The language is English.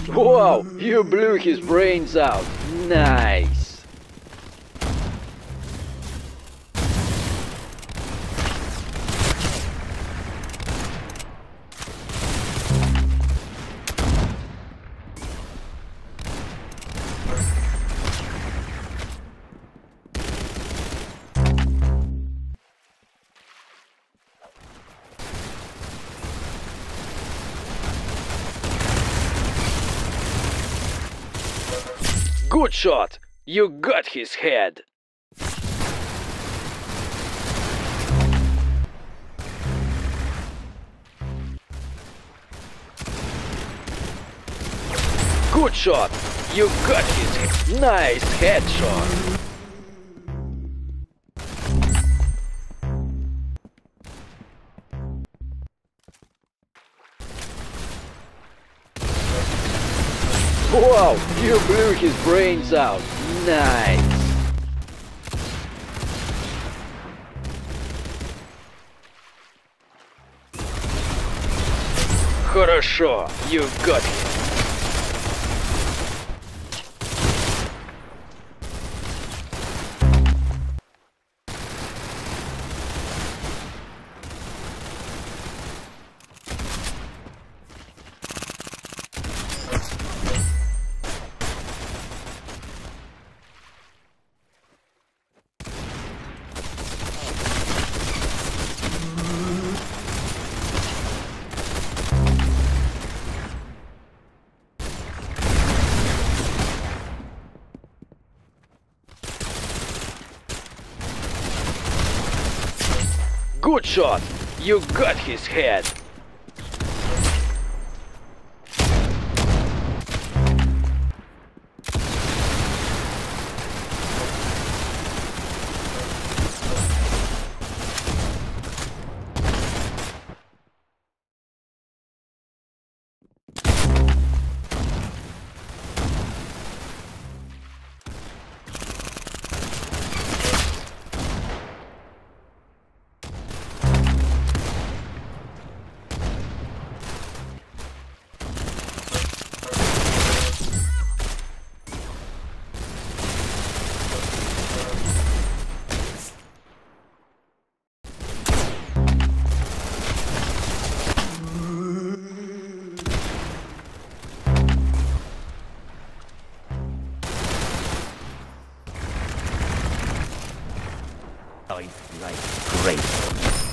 Wow, you blew his brains out. Nice. Good shot! You got his head! Good shot! You got his head! Nice headshot! Wow, you blew his brains out. Nice. Хорошо, you got him. Good shot! You got his head! Life like great.